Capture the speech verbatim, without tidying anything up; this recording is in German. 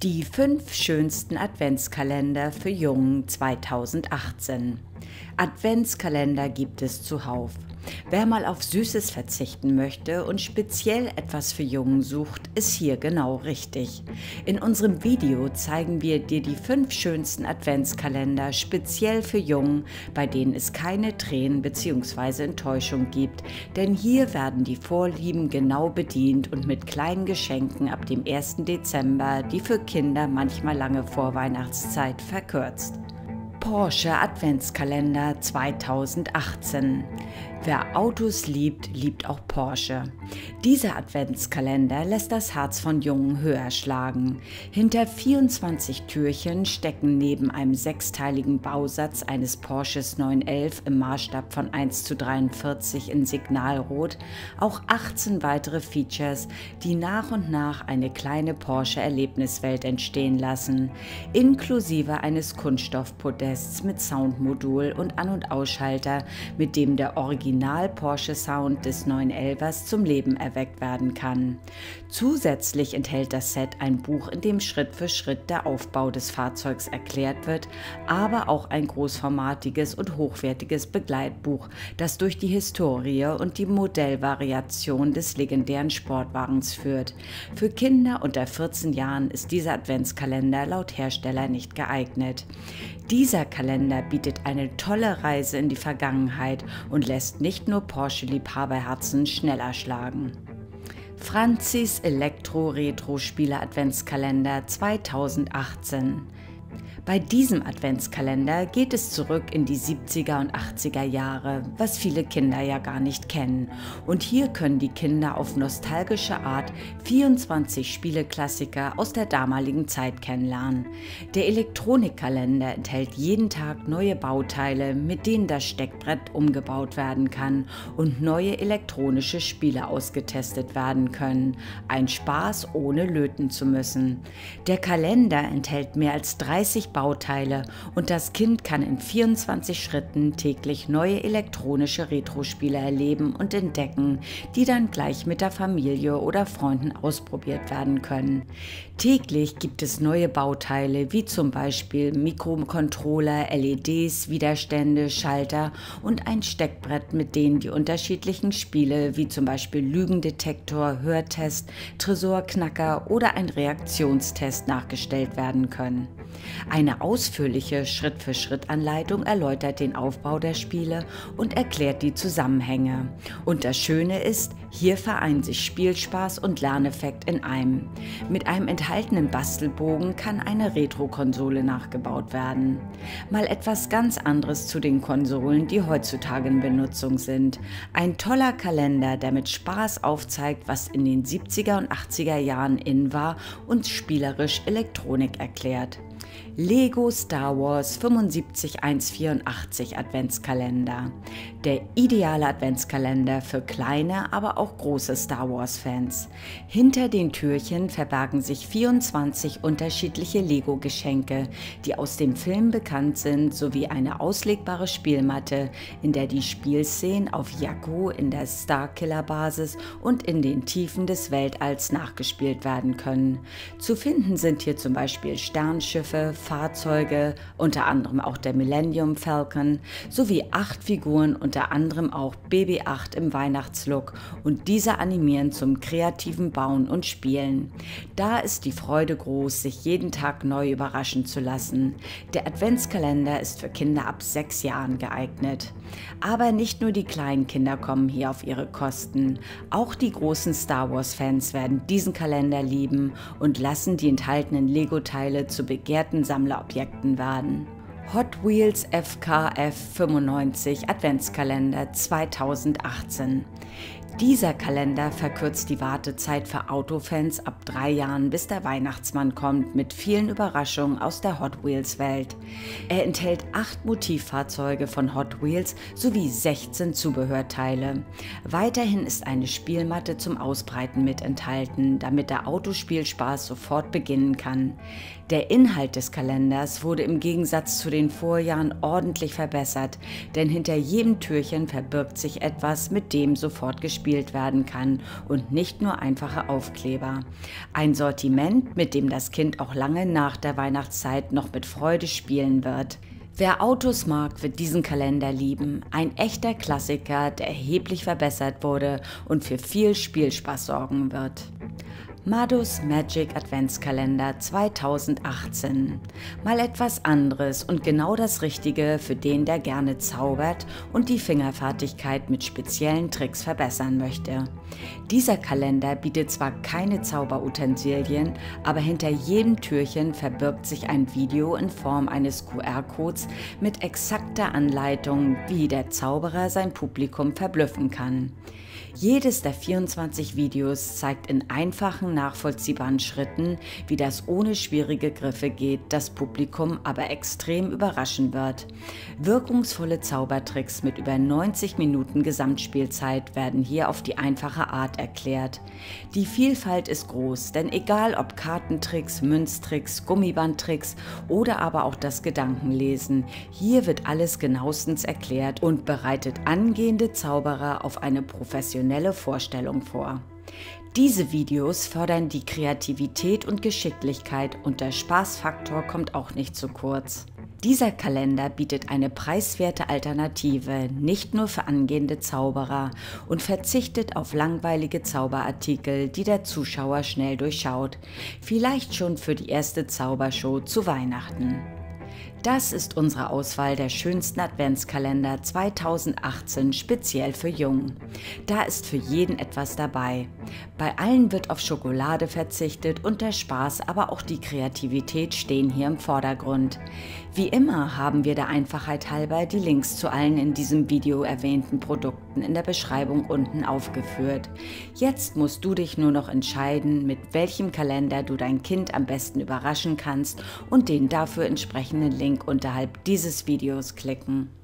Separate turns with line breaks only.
Die fünf schönsten Adventskalender für Jungen zweitausendachtzehn. Adventskalender gibt es zuhauf. Wer mal auf Süßes verzichten möchte und speziell etwas für Jungen sucht, ist hier genau richtig. In unserem Video zeigen wir dir die fünf schönsten Adventskalender speziell für Jungen, bei denen es keine Tränen bzw. Enttäuschung gibt, denn hier werden die Vorlieben genau bedient und mit kleinen Geschenken ab dem ersten Dezember, die für Kinder manchmal lange Vorweihnachtszeit, verkürzt. Porsche Adventskalender zweitausendachtzehn. Wer Autos liebt, liebt auch Porsche. Dieser Adventskalender lässt das Herz von Jungen höher schlagen. Hinter vierundzwanzig Türchen stecken neben einem sechsteiligen Bausatz eines Porsches neun elf im Maßstab von eins zu dreiundvierzig in Signalrot auch achtzehn weitere Features, die nach und nach eine kleine Porsche-Erlebniswelt entstehen lassen, inklusive eines Kunststoffpodests mit Soundmodul und An- und Ausschalter, mit dem der Original Porsche-Sound des neun elfers zum Leben erweckt werden kann. Zusätzlich enthält das Set ein Buch, in dem Schritt für Schritt der Aufbau des Fahrzeugs erklärt wird, aber auch ein großformatiges und hochwertiges Begleitbuch, das durch die Historie und die Modellvariation des legendären Sportwagens führt. Für Kinder unter vierzehn Jahren ist dieser Adventskalender laut Hersteller nicht geeignet. Dieser Kalender bietet eine tolle Reise in die Vergangenheit und lässt nicht nur Porsche-Liebhaberherzen schneller schlagen. Franzis Elektro-Retro-Spiele-Adventskalender zweitausendachtzehn. Bei diesem Adventskalender geht es zurück in die siebziger und achtziger Jahre, was viele Kinder ja gar nicht kennen. Und hier können die Kinder auf nostalgische Art vierundzwanzig Spieleklassiker aus der damaligen Zeit kennenlernen. Der Elektronikkalender enthält jeden Tag neue Bauteile, mit denen das Steckbrett umgebaut werden kann und neue elektronische Spiele ausgetestet werden können. Ein Spaß, ohne löten zu müssen. Der Kalender enthält mehr als dreißig Bauteile und das Kind kann in vierundzwanzig Schritten täglich neue elektronische Retro-Spiele erleben und entdecken, die dann gleich mit der Familie oder Freunden ausprobiert werden können. Täglich gibt es neue Bauteile wie zum Beispiel Mikrocontroller, L E Ds, Widerstände, Schalter und ein Steckbrett, mit denen die unterschiedlichen Spiele wie zum Beispiel Lügendetektor, Hörtest, Tresorknacker oder ein Reaktionstest nachgestellt werden können. Eine ausführliche Schritt-für-Schritt-Anleitung erläutert den Aufbau der Spiele und erklärt die Zusammenhänge. Und das Schöne ist, hier vereinen sich Spielspaß und Lerneffekt in einem. Mit einem enthaltenen Bastelbogen kann eine Retro-Konsole nachgebaut werden. Mal etwas ganz anderes zu den Konsolen, die heutzutage in Benutzung sind. Ein toller Kalender, der mit Spaß aufzeigt, was in den siebziger und achtziger Jahren in war und spielerisch Elektronik erklärt. Lego Star Wars fünfundsiebzig hundertvierundachtzig Adventskalender. Der ideale Adventskalender für kleine, aber auch große Star Wars Fans. Hinter den Türchen verbergen sich vierundzwanzig unterschiedliche Lego-Geschenke, die aus dem Film bekannt sind, sowie eine auslegbare Spielmatte, in der die Spielszenen auf Jakku, in der Starkiller-Basis und in den Tiefen des Weltalls nachgespielt werden können. Zu finden sind hier zum Beispiel Sternschiffe, Fahrzeuge, unter anderem auch der Millennium Falcon, sowie acht Figuren, unter anderem auch B B acht im Weihnachtslook, und diese animieren zum kreativen Bauen und Spielen. Da ist die Freude groß, sich jeden Tag neu überraschen zu lassen. Der Adventskalender ist für Kinder ab sechs Jahren geeignet. Aber nicht nur die kleinen Kinder kommen hier auf ihre Kosten. Auch die großen Star Wars-Fans werden diesen Kalender lieben und lassen die enthaltenen Lego-Teile zu begehrten Sammlerobjekten werden. Hot Wheels F K F fünfundneunzig Adventskalender zweitausendachtzehn. Dieser Kalender verkürzt die Wartezeit für Autofans ab drei Jahren, bis der Weihnachtsmann kommt, mit vielen Überraschungen aus der Hot Wheels Welt. Er enthält acht Motivfahrzeuge von Hot Wheels sowie sechzehn Zubehörteile. Weiterhin ist eine Spielmatte zum Ausbreiten mit enthalten, damit der Autospielspaß sofort beginnen kann. Der Inhalt des Kalenders wurde im Gegensatz zu den Vorjahren ordentlich verbessert, denn hinter jedem Türchen verbirgt sich etwas, mit dem sofort gespielt bespielt werden kann und nicht nur einfache Aufkleber. Ein Sortiment, mit dem das Kind auch lange nach der Weihnachtszeit noch mit Freude spielen wird. Wer Autos mag, wird diesen Kalender lieben. Ein echter Klassiker, der erheblich verbessert wurde und für viel Spielspaß sorgen wird. Mados Magic Adventskalender zweitausendachtzehn. Mal etwas anderes und genau das Richtige für den, der gerne zaubert und die Fingerfertigkeit mit speziellen Tricks verbessern möchte. Dieser Kalender bietet zwar keine Zauberutensilien, aber hinter jedem Türchen verbirgt sich ein Video in Form eines Q R-Codes mit exakter Anleitung, wie der Zauberer sein Publikum verblüffen kann. Jedes der vierundzwanzig Videos zeigt in einfachen, nachvollziehbaren Schritten, wie das ohne schwierige Griffe geht, das Publikum aber extrem überraschen wird. Wirkungsvolle Zaubertricks mit über neunzig Minuten Gesamtspielzeit werden hier auf die einfache Art erklärt. Die Vielfalt ist groß, denn egal ob Kartentricks, Münztricks, Gummibandtricks oder aber auch das Gedankenlesen, hier wird alles genauestens erklärt und bereitet angehende Zauberer auf eine professionelle Vorstellung vor. Diese Videos fördern die Kreativität und Geschicklichkeit und der Spaßfaktor kommt auch nicht zu kurz. Dieser Kalender bietet eine preiswerte Alternative, nicht nur für angehende Zauberer und verzichtet auf langweilige Zauberartikel, die der Zuschauer schnell durchschaut, vielleicht schon für die erste Zaubershow zu Weihnachten. Das ist unsere Auswahl der schönsten Adventskalender zweitausendachtzehn speziell für Jungen. Da ist für jeden etwas dabei. Bei allen wird auf Schokolade verzichtet und der Spaß, aber auch die Kreativität stehen hier im Vordergrund. Wie immer haben wir der Einfachheit halber die Links zu allen in diesem Video erwähnten Produkten in der Beschreibung unten aufgeführt. Jetzt musst du dich nur noch entscheiden, mit welchem Kalender du dein Kind am besten überraschen kannst und den dafür entsprechenden Link unterhalb dieses Videos klicken.